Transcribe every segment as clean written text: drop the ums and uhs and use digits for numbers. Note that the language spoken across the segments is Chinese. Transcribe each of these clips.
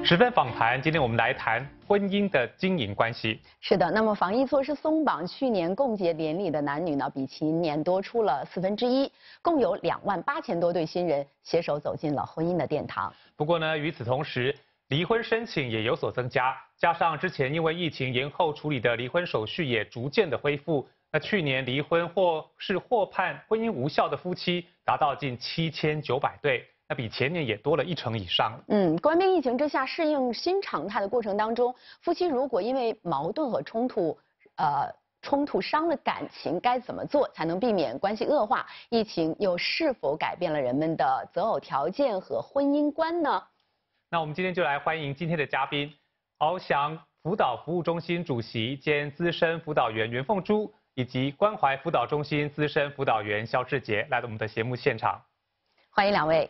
10分访谈，今天我们来谈婚姻的经营关系。 是的，那么防疫措施松绑，去年共结连理的男女呢，比前年多出了1/4，共有28000多对新人携手走进了婚姻的殿堂。 不过呢，与此同时，离婚申请也有所增加，加上之前因为疫情延后处理的离婚手续也逐渐的恢复，那去年离婚或是获判婚姻无效的夫妻达到近7900对。那比前年也多了1成以上。 冠病疫情之下适应新常态的过程当中，夫妻如果因为矛盾和冲突伤了感情，该怎么做才能避免关系恶化？疫情又是否改变了人们的择偶条件和婚姻观呢？ 那我们今天就来欢迎今天的嘉宾，翱翔辅导服务中心主席兼资深辅导员袁凤珠，以及关怀辅导中心资深辅导员肖志杰来到我们的节目现场。 欢迎两位。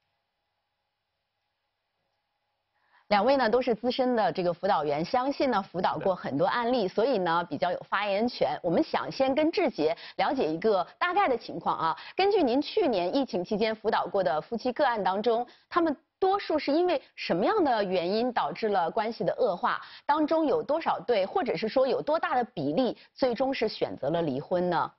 两位呢都是资深的这个辅导员，相信呢辅导过很多案例，所以呢比较有发言权。我们想先跟志杰了解一个大概的情况啊。根据您去年疫情期间辅导过的夫妻个案当中，他们多数是因为什么样的原因导致了关系的恶化？当中有多少对，或者是说有多大的比例最终是选择了离婚呢？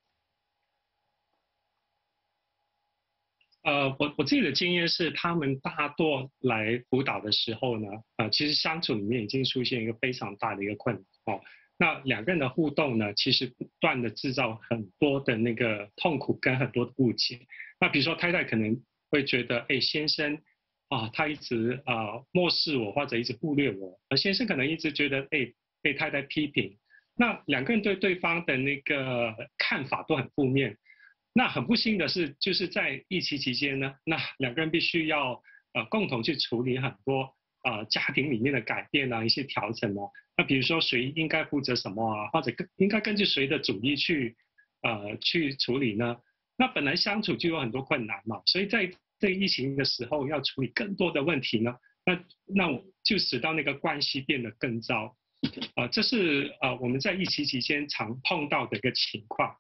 我自己的经验是，他们大多来辅导的时候呢，其实相处里面已经出现一个非常大的一个困难哦。那两个人的互动呢，其实不断的制造很多的那个痛苦跟很多的误解。那比如说太太可能会觉得，先生他一直漠视我或者一直忽略我，而先生可能一直觉得被太太批评。那两个人对对方的那个看法都很负面。那很不幸的是，就是在疫情期间呢，那两个人必须要共同去处理很多家庭里面的改变啊，一些调整啊。那比如说谁应该负责什么啊，或者应该根据谁的主意去处理呢？那本来相处就有很多困难嘛，所以在这疫情的时候要处理更多的问题呢，那就使到那个关系变得更糟。这是我们在疫情期间常碰到的一个情况。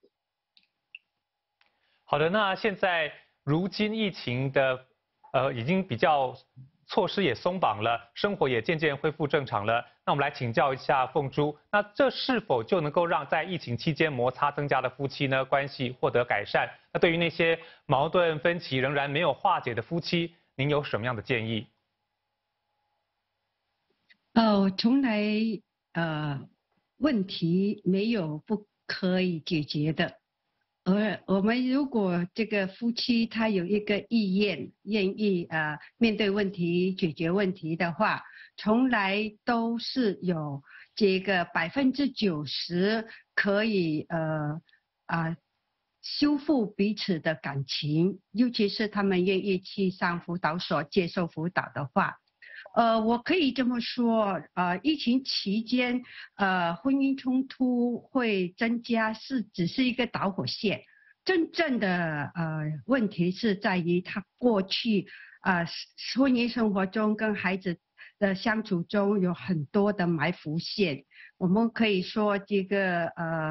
好的，那现在如今疫情的已经比较措施也松绑了，生活也渐渐恢复正常了。那我们来请教一下凤珠，那这是否就能够让在疫情期间摩擦增加的夫妻呢关系获得改善？那对于那些矛盾分歧仍然没有化解的夫妻，您有什么样的建议？ 从来问题没有不可以解决的。而我们如果这个夫妻他有一个意愿，愿意面对问题、解决问题的话，从来都是有这个90%可以修复彼此的感情，尤其是他们愿意去上辅导所接受辅导的话。我可以这么说，疫情期间，婚姻冲突会增加，只是一个导火线。真正的问题是在于他过去婚姻生活中跟孩子的相处中有很多的埋伏线。我们可以说这个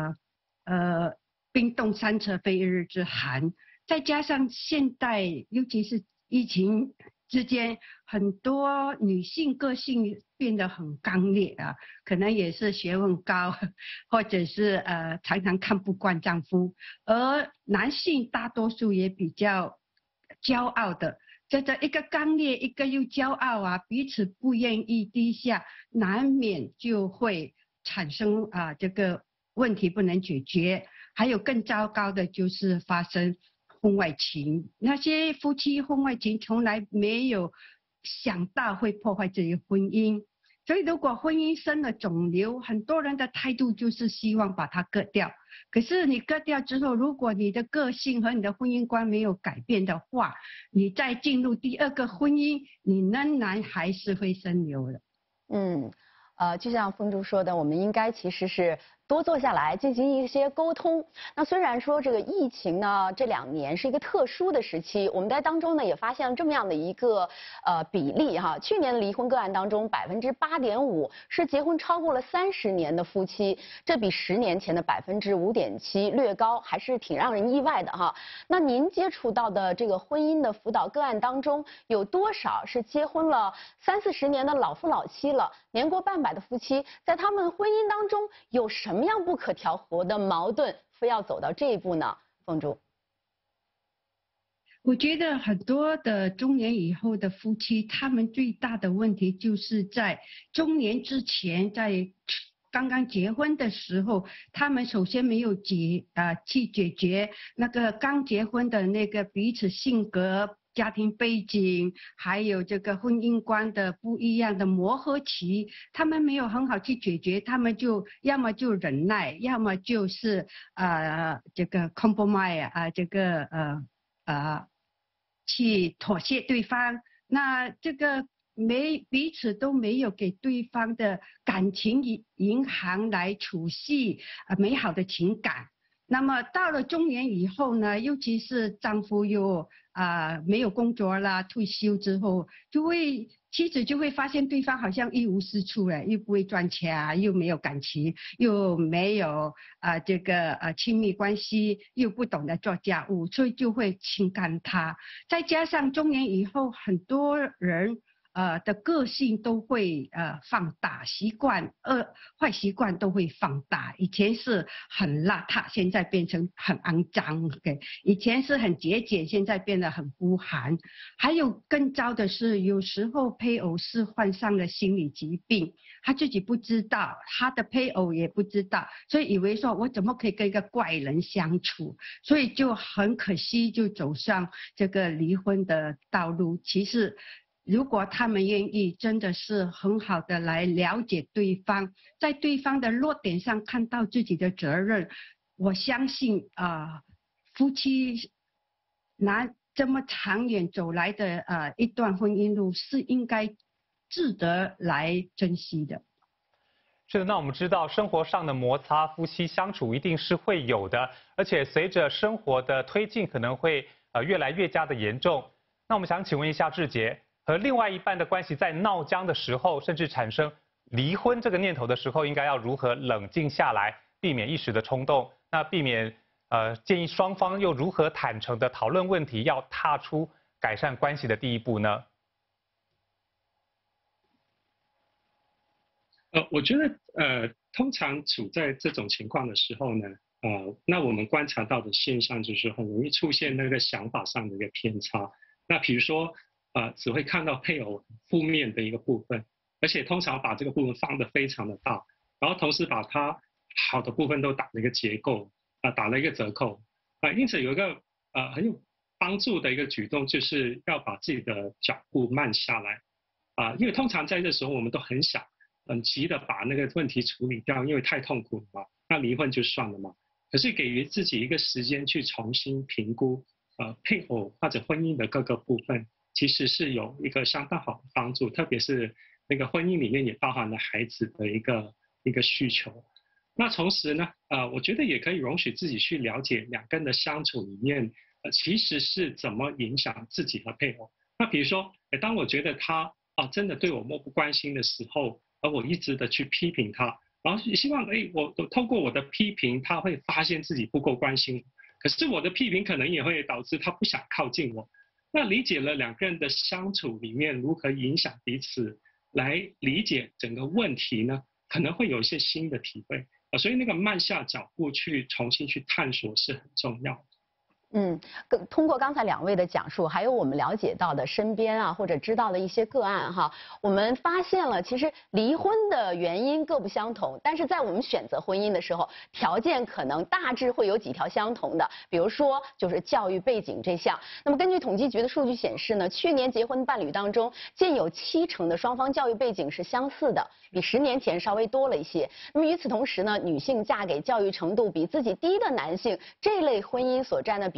冰冻三尺非一日之寒，再加上现代尤其是疫情之间，很多女性个性变得很刚烈啊，可能也是学问高，或者是常常看不惯丈夫，而男性大多数也比较骄傲的，这一个刚烈，一个又骄傲啊，彼此不愿意低下，难免就会产生这个问题不能解决。还有更糟糕的就是发生婚外情，那些夫妻婚外情从来没有想到会破坏自己婚姻，所以如果婚姻生了肿瘤，很多人的态度就是希望把它割掉。可是你割掉之后，如果你的个性和你的婚姻观没有改变的话，你再进入第二个婚姻，你仍然还是会生瘤的。 就像凤珠说的，我们应该其实是多坐下来进行一些沟通。那虽然说这个疫情呢，这2年是一个特殊的时期，我们在当中呢也发现了这么样的一个比例哈。去年的离婚个案当中，8.5%是结婚超过了30年的夫妻，这比10年前的5.7%略高，还是挺让人意外的哈。那您接触到的这个婚姻的辅导个案当中，有多少是结婚了30-40年的老夫老妻了，年过半百的夫妻，在他们婚姻当中有什么样不可调和的矛盾，非要走到这一步呢？凤珠， 我觉得很多的中年以后的夫妻，他们最大的问题就是在中年之前，在刚刚结婚的时候，他们首先没有去解决那个刚结婚的那个彼此性格、家庭背景，还有这个婚姻观的不一样的磨合期，他们没有很好去解决，他们就要么就忍耐，要么就是这个 compromise 去妥协对方。那这个彼此都没有给对方的感情银行来储蓄美好的情感。那么到了中年以后呢，尤其是丈夫又没有工作啦，退休之后，妻子就会发现对方好像一无是处了，又不会赚钱啊，又没有感情，又没有这个亲密关系，又不懂得做家务，所以就会轻看他。再加上中年以后，很多人的个性都会放大，坏习惯都会放大。以前是很邋遢，现在变成很肮脏。对，以前是很节俭，现在变得很孤寒。还有更糟的是，有时候配偶是患上了心理疾病，他自己不知道，他的配偶也不知道，所以以为说我怎么可以跟一个怪人相处，所以就很可惜就走上这个离婚的道路。其实如果他们愿意真的是很好的来了解对方，在对方的弱点上看到自己的责任，我相信夫妻这么长远走来的一段婚姻路是应该值得来珍惜的。 是的，那我们知道生活上的摩擦，夫妻相处一定是会有的，而且随着生活的推进，可能会越来越加的严重。那我们想请问一下志杰，和另外一半的关系在闹僵的时候，甚至产生离婚这个念头的时候，应该要如何冷静下来，避免一时的冲动？那避免建议双方又如何坦诚的讨论问题，要踏出改善关系的第一步呢？ 我觉得通常处在这种情况的时候呢，那我们观察到的现象就是很容易出现那个想法上的一个偏差。那比如说只会看到配偶负面的一个部分，而且通常把这个部分放得非常的大，然后同时把它好的部分都打了一个结构打了一个折扣因此有一个很有帮助的一个举动，就是要把自己的脚步慢下来因为通常在这时候我们都很想很急的把那个问题处理掉，因为太痛苦了嘛，那离婚就算了嘛。可是给予自己一个时间去重新评估配偶或者婚姻的各个部分，其实是有一个相当好的帮助，特别是那个婚姻里面也包含了孩子的一个需求。那同时呢，我觉得也可以容许自己去了解两个人的相处里面，其实是怎么影响自己和配偶。那比如说，当我觉得他真的对我漠不关心的时候，而我一直的去批评他，然后希望我透过我的批评，他会发现自己不够关心。可是我的批评可能也会导致他不想靠近我。那理解了两个人的相处里面如何影响彼此，来理解整个问题呢，可能会有一些新的体会所以那个慢下脚步去重新去探索是很重要的。 通过刚才2位的讲述，还有我们了解到的身边或者知道的一些个案我们发现了其实离婚的原因各不相同，但是在我们选择婚姻的时候，条件可能大致会有几条相同的，比如说就是教育背景这项。那么根据统计局的数据显示呢，去年结婚伴侣当中，近有70%的双方教育背景是相似的，比10年前稍微多了一些。那么与此同时呢，女性嫁给教育程度比自己低的男性，这类婚姻所占的比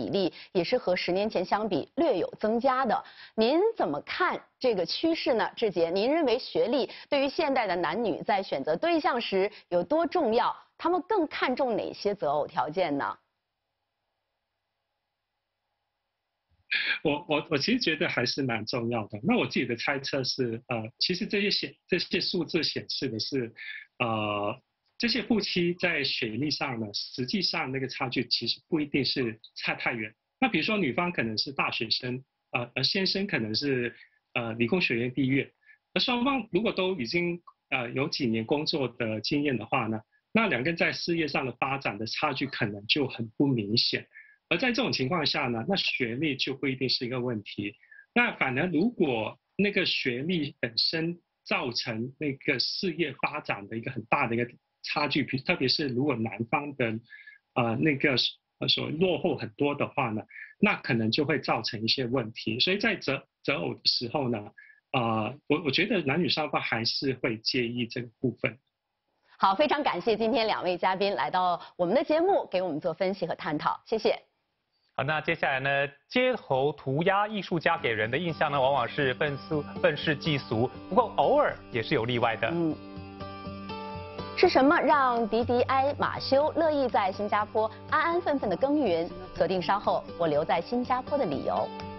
比例也是和10年前相比略有增加的。您怎么看这个趋势呢？志杰，您认为学历对于现代的男女在选择对象时有多重要？他们更看重哪些择偶条件呢？ 我其实觉得还是蛮重要的。那我自己的猜测是，其实这些数字显示的是，这些夫妻在学历上呢，实际上那个差距其实不一定是差太远。那比如说女方可能是大学生，而先生可能是理工学院毕业，而双方如果都已经有几年工作的经验的话呢，那两个人在事业上的发展的差距可能就很不明显。而在这种情况下呢，那学历就不一定是一个问题。那反而如果那个学历本身造成那个事业发展的一个很大的一个差距，特别是如果男方的那个所落后很多的话呢，那可能就会造成一些问题。所以在择偶的时候呢，我觉得男女双方还是会介意这个部分。 好，非常感谢今天2位嘉宾来到我们的节目，给我们做分析和探讨，谢谢。 好，那接下来呢，街头涂鸦艺术家给人的印象呢，往往是愤世嫉俗，不过偶尔也是有例外的。 是什么让迪迪埃马修乐意在新加坡安安分分的耕耘？锁定稍后我留在新加坡的理由。